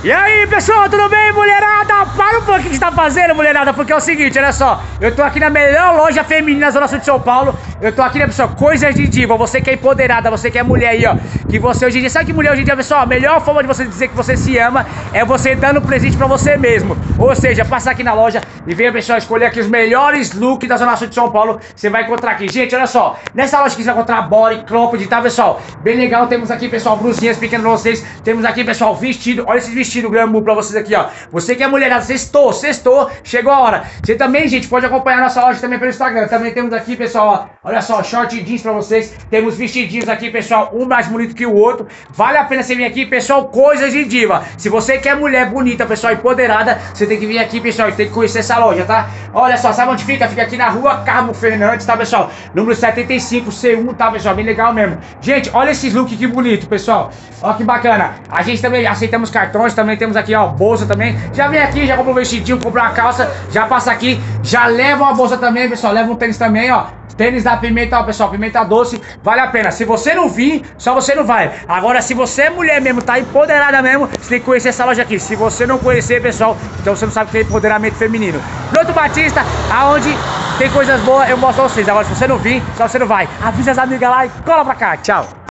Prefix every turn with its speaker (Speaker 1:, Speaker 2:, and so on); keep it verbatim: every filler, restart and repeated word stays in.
Speaker 1: E aí, pessoal, tudo bem, mulherada? Para um pouquinho que você tá fazendo, mulherada, porque é o seguinte, olha só. Eu tô aqui na melhor loja feminina da Zona Sul de São Paulo. Eu tô aqui, né, pessoal, coisas de diva. Você que é empoderada, você que é mulher aí, ó. Que você hoje em dia, sabe que mulher hoje em dia, pessoal, a melhor forma de você dizer que você se ama é você dando presente pra você mesmo. Ou seja, passar aqui na loja e venha, pessoal, escolher aqui os melhores looks da Zona Sul de São Paulo. Você vai encontrar aqui. Gente, olha só. Nessa loja aqui você vai encontrar body, cropped, tá, pessoal? Bem legal. Temos aqui, pessoal, blusinhas pequenas pra vocês. Temos aqui, pessoal, vestido. Olha esses vestidos glamour pra vocês aqui, ó. Você que é mulherada, sextou, sextou, chegou a hora. Você também, gente, pode acompanhar nossa loja também pelo Instagram. Também temos aqui, pessoal, ó, olha só, short jeans pra vocês. Temos vestidinhos aqui, pessoal, um mais bonito que o outro. Vale a pena você vir aqui, pessoal, coisas de diva. Se você quer mulher bonita, pessoal, empoderada, você tem que vir aqui, pessoal, e tem que conhecer essa loja, tá? Olha só, sabe onde fica? Fica aqui na rua Carmo Fernandes, tá, pessoal? Número setenta e cinco, C um, tá, pessoal? Bem legal mesmo. Gente, olha esses looks que bonito, pessoal. Ó que bacana. A gente também aceitamos cartões, também temos aqui, ó, bolsa também. Já vem aqui, já compra um vestidinho, compra uma calça, já passa aqui, já leva uma bolsa também, pessoal, leva um tênis também, ó. Tênis da Pimenta, ó, pessoal, Pimenta Doce, vale a pena. Se você não vir, só você não vai. Agora, se você é mulher mesmo, tá empoderada mesmo, você tem que conhecer essa loja aqui. Se você não conhecer, pessoal, então você não sabe o que é empoderamento feminino. Pronto, Batista, aonde tem coisas boas, eu mostro pra vocês. Agora, se você não vir, só você não vai. Avisa as amigas lá e cola pra cá. Tchau.